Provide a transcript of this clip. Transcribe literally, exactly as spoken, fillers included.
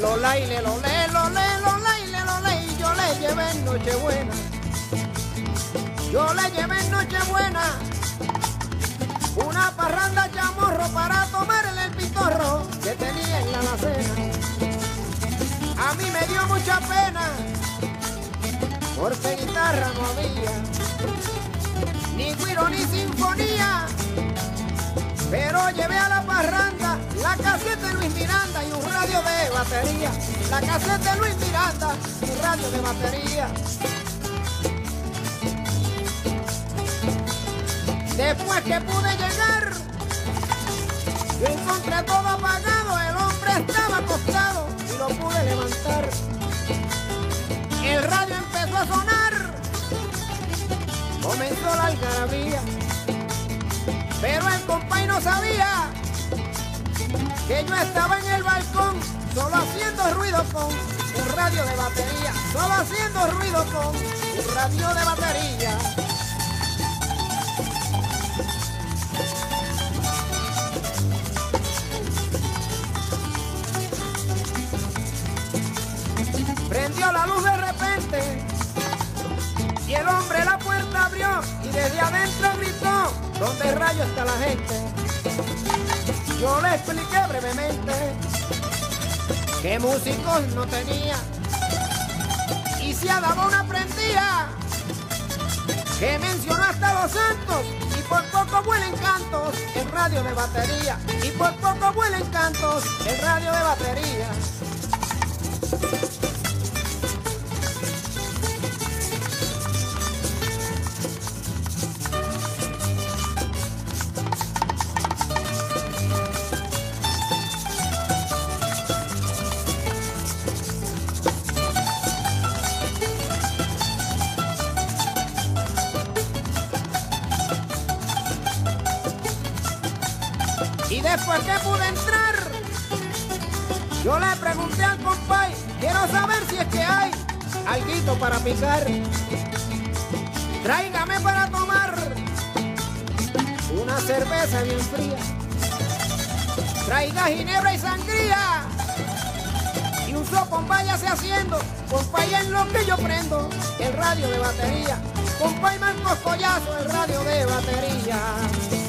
lo lay, le lo le, lo le, lo lay, le lo lay, yo le llevé en Nochebuena. Yo le llevé en Nochebuena una parranda chamorro para tomarle el pitorro que tenía en la alacena. A mí me dio mucha pena porque guitarra no había, ni güiro ni sinfonía, pero llevé a la parranda la caseta de Luis Miranda y un radio de batería. La caseta de Luis Miranda y un radio de batería. Después que pude llegar, yo encontré todo apagado, el hombre estaba acostado y lo pude levantar. El radio empezó a sonar, comenzó la algarabía, pero el compay no sabía que yo estaba en el balcón, solo haciendo ruido con un radio de batería, solo haciendo ruido con un radio de batería. Prendió la luz de repente y el hombre la puerta abrió y desde adentro gritó: ¿dónde rayo está la gente? Yo le expliqué brevemente que músicos no tenía y si a Dabona prendía, que mencionó hasta los santos y por poco vuelan cantos el radio de batería, y por poco vuelan cantos el radio de batería. Y después que pude entrar, yo le pregunté al compay: quiero saber si es que hay alguito para picar. Tráigame para tomar una cerveza bien fría. Traiga ginebra y sangría. Y un sopón váyase haciendo, compay, en lo que yo prendo el radio de batería. Compay Marcos Collazo, el radio de batería.